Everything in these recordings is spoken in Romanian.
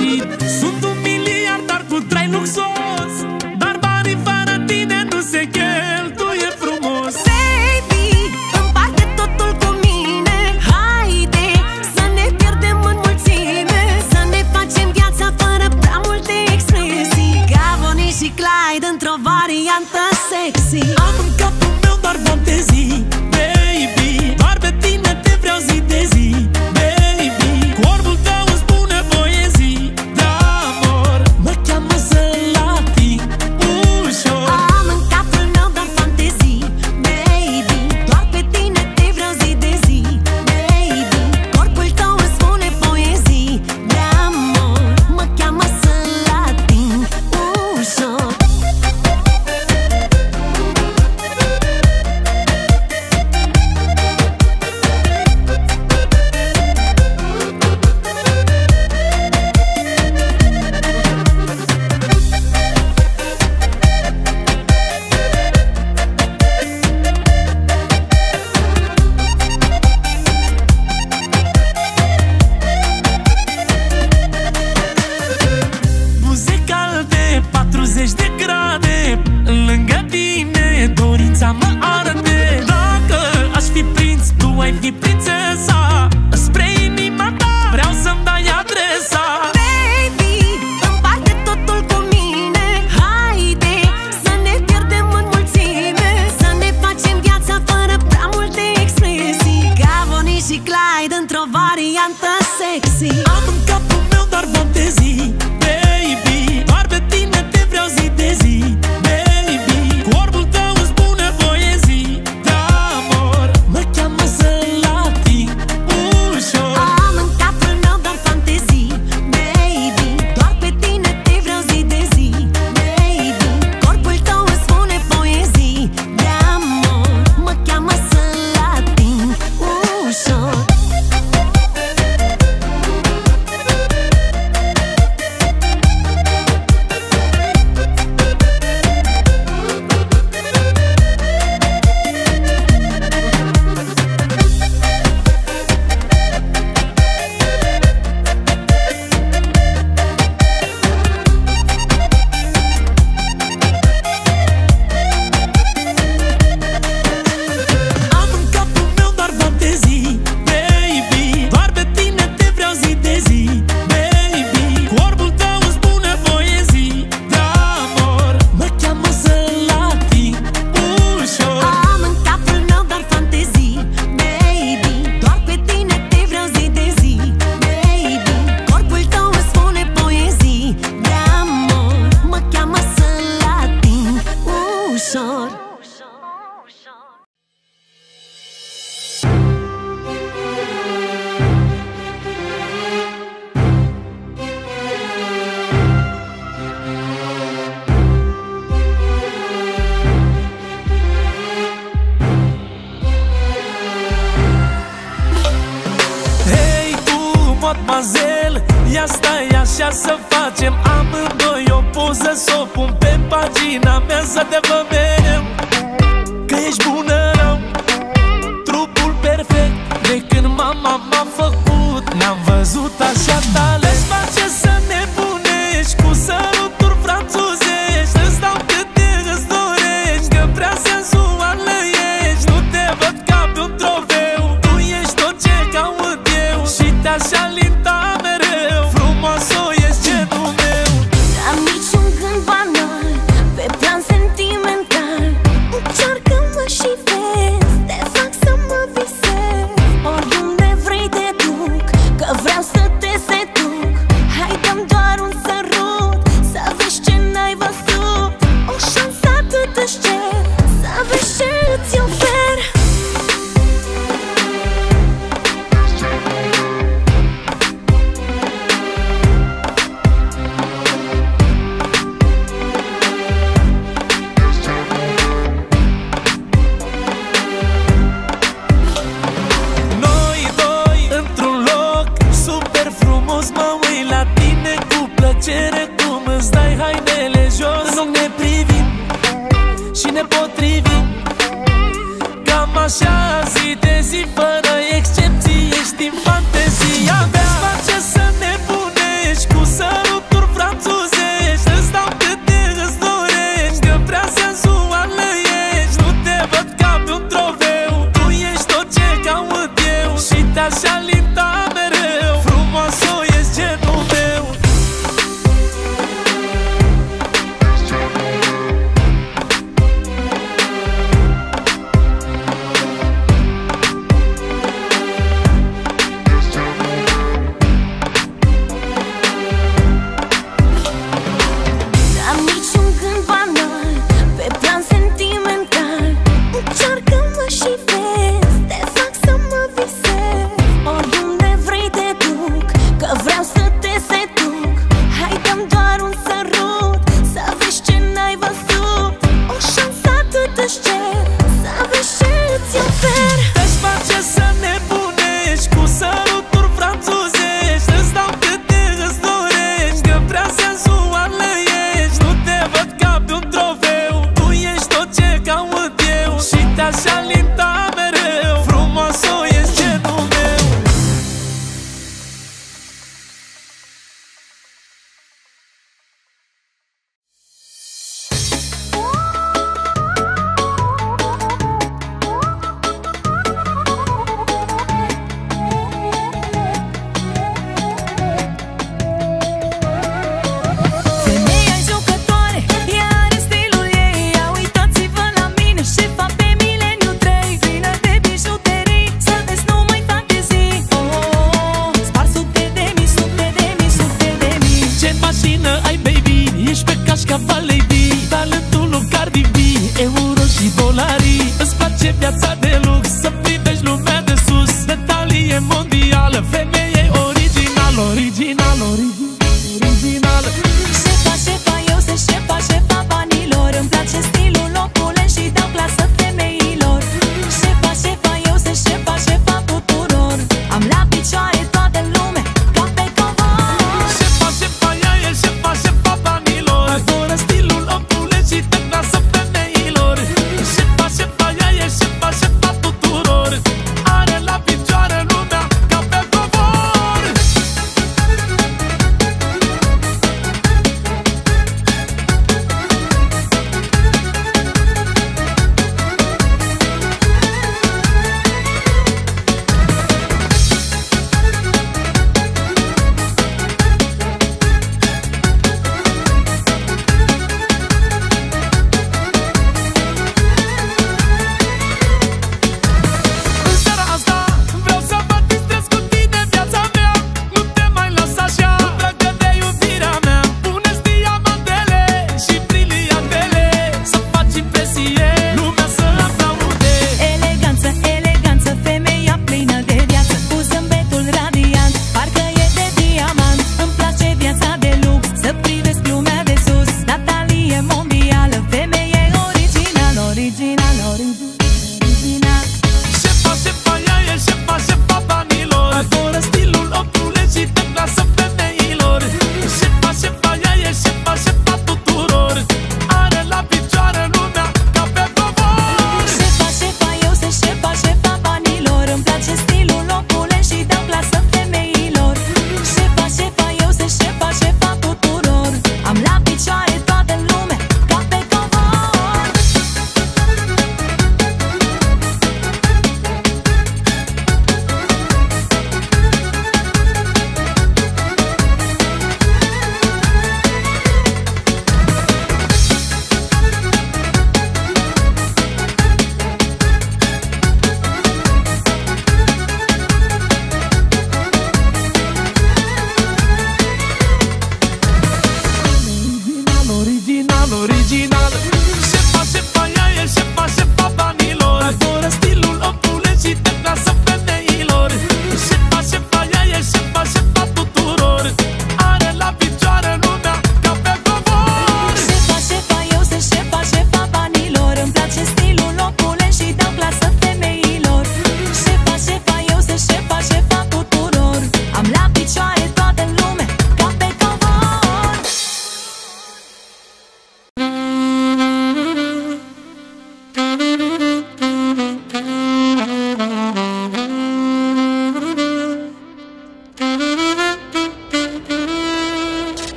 fericit. Sunt un miliardar cu trai luxos, dar banii fără tine nu se cheltuie frumos. Baby, împarte totul cu mine. Haide să ne pierdem în mulțime, să ne facem viața fără prea multe expresii, ca Bonnie și Clyde într-o variantă sexy. Am în capul meu doar fantezii, baby, doar pe tine te vreau zi de zi, baby. Corpul tău îmi spune poezii de amor, mă cheamă să-l ating ușor. Am în capul meu doar fantezii, baby, doar pe tine te vreau zi de zi, baby. Corpul tău îmi spune poezii de amor, mă cheamă să-l ating ușor. Buze calde, 40 de grade, lângă tine dorința mă arde. Dacă aș fi prinț, tu ai fi prințesa, spre inima ta vreau să-mi dai adresa. Baby, împarte totul cu mine. Haide să ne pierdem în mulțime, să ne facem viața fără prea multe expresii, ca Bonnie și Clyde într-o variantă sexy. Am în capul meu doar fantezii, baby, doar pe tine te vreau zi de zi, baby. Corpul tău îmi spune poezii de amor, mă cheamă să-l ating ușor. Am în capul meu doar fantezii, baby, doar pe tine te vreau zi de zi, baby. Corpul tău îmi spune poezii de amor, mă cheamă să-l ating ușor. Am în capul meu doar fantezii, baby, doar pe tine te vreau zi de zi, baby. Corpul tău îmi spune poezii de amor, mă cheamă să-l ating ușor. Am în capul meu doar fantezii, baby, doar pe tine te vreau zi de zi, baby. Corpul tău îmi spune poezii de amor, mă cheamă să-l ating ușor. Hei tu, mademoiselle, ia stai așa să facem amândoi o poză, s-o pun pe pagina mea să te vedem că ești bună rău. Trupul perfect de când mama m-a făcut, n-am văzut așa talent. Îți face să nebunești cu săruturi franțuzești, îți dau câte îți dorești, că prea sensuală ești. Nu te văd ca pe un trofeu, tu ești tot ce caut eu și te-aș alinta mereu. Frumoasă ești genul meu. N-am niciun gând banal, pe plan sentimental.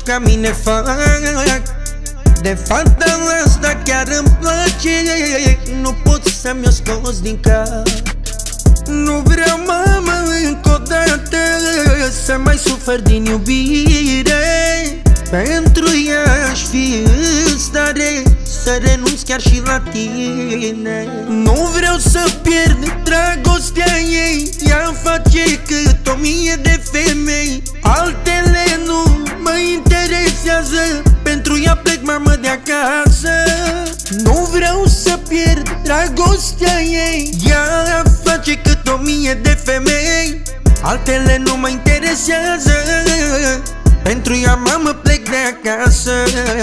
ca mine fac. De fata asta chiar îmi place, nu pot să-mi o scos din cap. Nu vreau, mamă, încă o dată să mai sufăr din iubire. Pentru ea aș fi în stare să renunț chiar și la tine. Nu vreau să pierd dragostea ei, ea face cât 1000 de femei. Altele nu mă interesează, pentru ea plec, mamă, de acasă. Nu vreau să pierd dragostea ei, ea face cât 1000 de femei. Altele nu mă interesează, pentru ea, mamă, plec de acasă.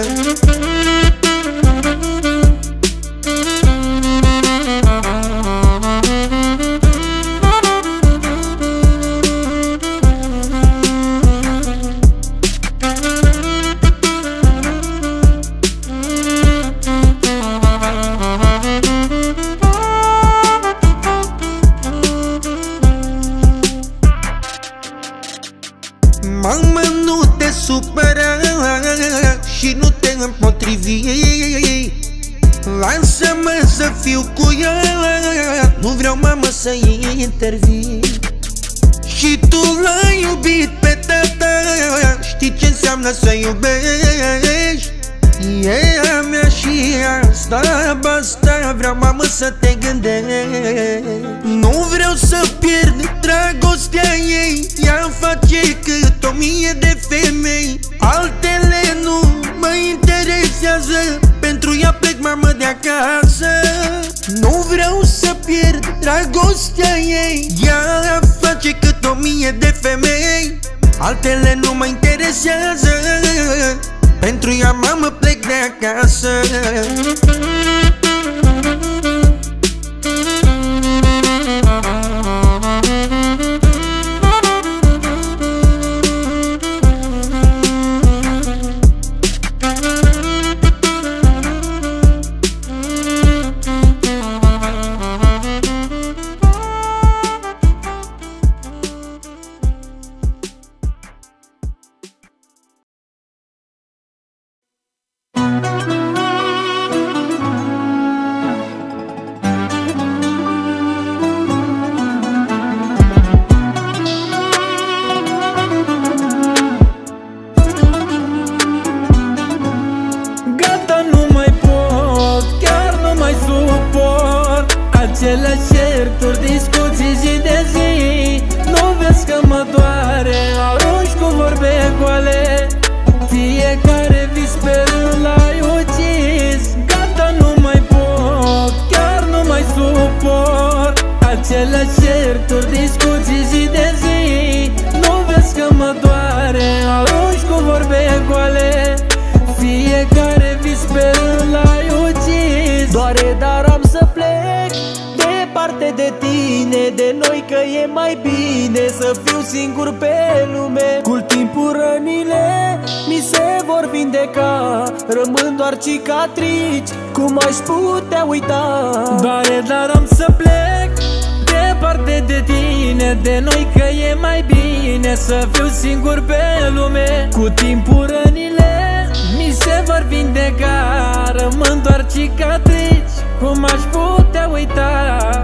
Mamă, nu te supăra și nu te împotrivi. Lasă-mă să fiu cu ea, nu vreau, mamă, să intervii. Și tu l-ai iubit pe tata, știi ce înseamnă să iubești. E a mea și asta basta, vreau, mamă, să te gândești. Nu vreau să pierd dragostea ei, ea face cât 1000 de femei. Altele nu mă interesează, pentru ea plec, mamă, de acasă. Nu vreau să pierd dragostea ei, ea face cât 1000 de femei. Altele nu mă interesează, pentru ea, mamă, plec de acasă. Aceleași certuri, discuții zi de zi. Nu vezi că mă doare, arunci cu vorbe goale. Fiecare vis sperând l-ai ucis. Gata, nu mai pot, chiar nu mai suport. Aceleași certuri, discuții zi de zi. Nu vezi că mă doare, arunci cu vorbe goale. Fiecare vis sperând l-ai ucis. Doare, dar am să plec departe de tine, de noi, că e mai bine să fiu singur pe lume. Cu timpul rănile mi se vor vindeca, rămân doar cicatrici, cum aș putea uita? Doare, dar am să plec departe de tine, de noi, că e mai bine să fiu singur pe lume. Cu timpul rănile mi se vor vindeca, rămân doar cicatrici, cum aș putea uita?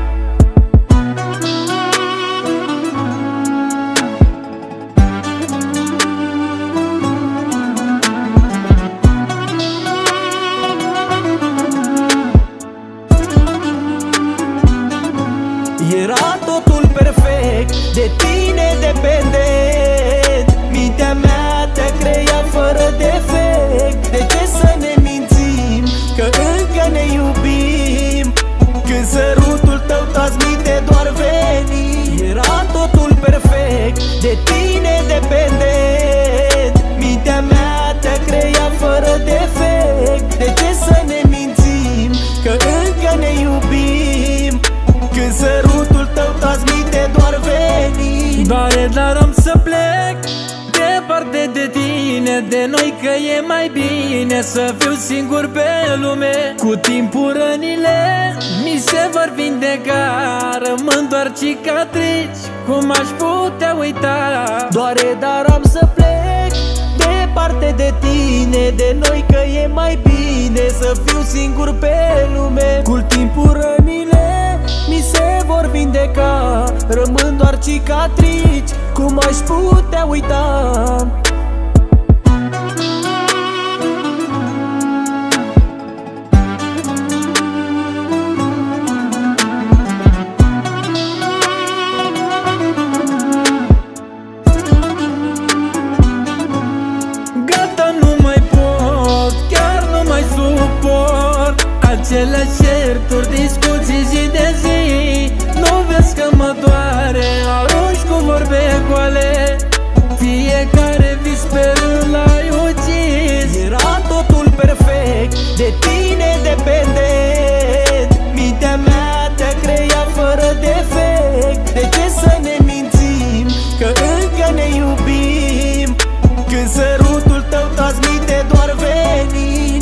Era totul perfect, de tine dependent. Mintea mea te-a creat fără defect. De ce să ne mințim că încă ne iubim, când sărutul tău transmite doar veni? Era totul perfect, de tine dependent. Mintea mea te-a creat fără defect. De ce să ne mințim că încă ne iubim, când sărutul tău transmite doar veni? Doare, dar am să plec departe de tine, de noi, că e mai bine să fiu singur pe lume. Cu timpul rănile mi se vor vindeca, rămân doar cicatrici, cum aș putea uita? Doare, dar am să plec departe de tine, de noi, că e mai bine să fiu singur pe lume. Cu timpul rănile mi se vor vindeca, rămân doar cicatrici, cum aș putea uita? Aceleași certuri, discuții zi de zi. Nu vezi că mă doare, arunci cu vorbe goale. Fiecare vis sperând l-ai ucis. Era totul perfect, de tine dependent. Mintea mea te-a creat fără defect. De ce să ne mințim, că încă ne iubim, când sărutul tău transmite doar venin?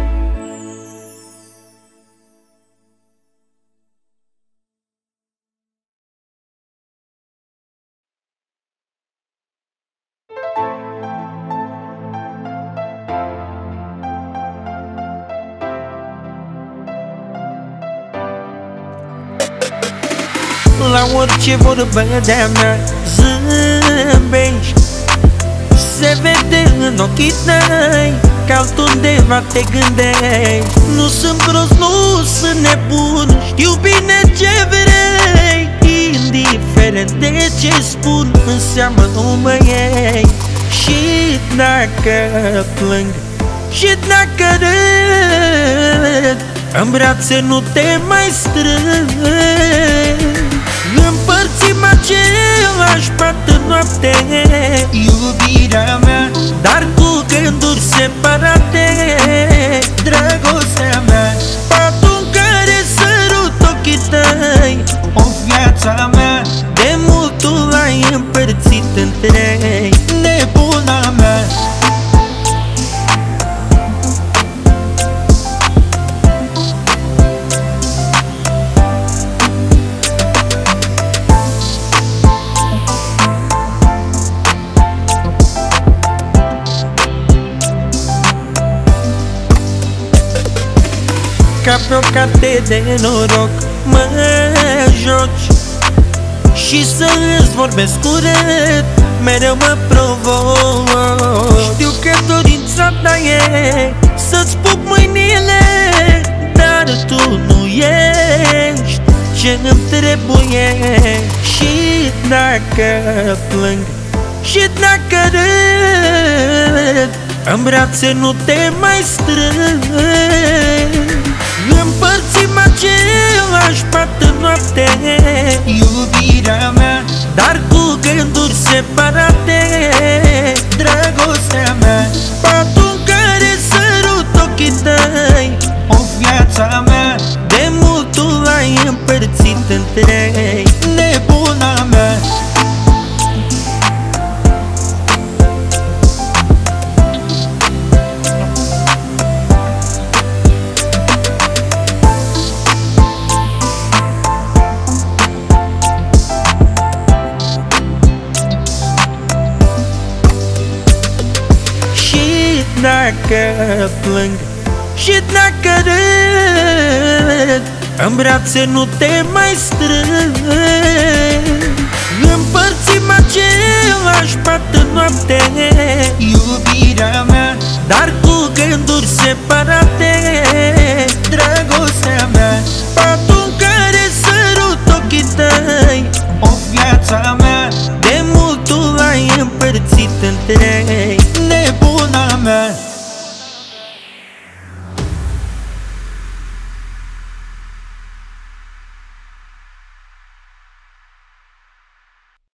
La orice vorbă de-a mea zâmbești, se vede în ochii tăi că altundeva te gândești. Nu sunt prost, nu sunt nebun, știu bine ce vrei. Indiferent de ce spun, în seamă nu mă iei. Și dacă plâng, și dacă râd, în brațe nu te mai strâng. Împărțim același pat în noapte, iubirea mea, dar cu gânduri separate. Dragostea mea, patul în care sărut ochii tăi. O viața mea, de mult tu l-ai împărțit în trei. Nebuna mea, ca pe o carte de noroc mă joci și să-ți vorbesc urât, mereu mă provoci. Știu că dorința ta e să-ți pup mâinile, dar tu nu ești ce-mi trebuie. Și dacă plâng, și dacă râd, în brațe nu te mai strâng. Împărțim același pat în noapte, iubirea mea, dar cu gânduri separate. Dragostea mea, patul în care sărut ochii tăi. O viața mea, de mult tu l-ai împărțit în trei. Nebuna mea, dacă plâng, și dacă râd, în brațe nu te mai strâng. Împărțim același pat în noapte, iubirea mea, dar cu gânduri separate.